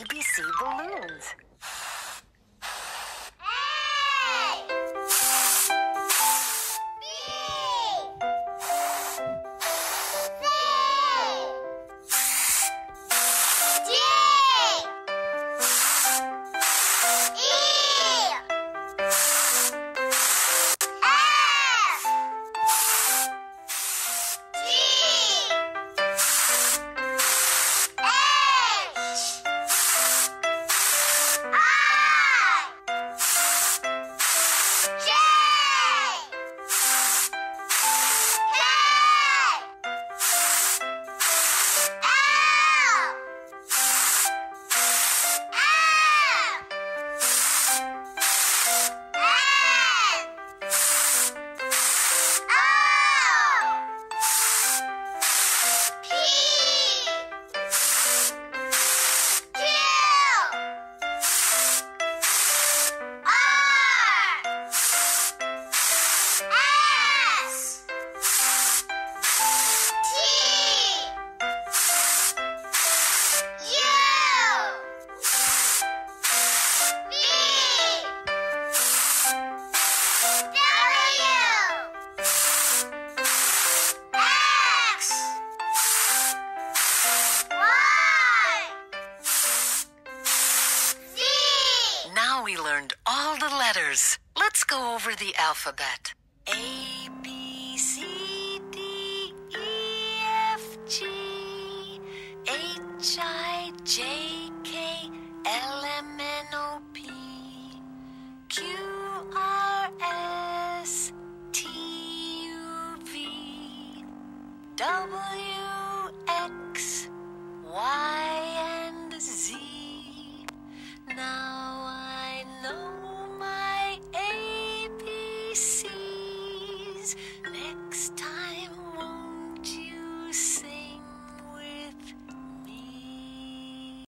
ABC balloons. Now we learned all the letters. Let's go over the alphabet. A, B, C, D, E, F, G, H, I, J, K, L, M, N, O, P, Q, R, S, T, U, V, W,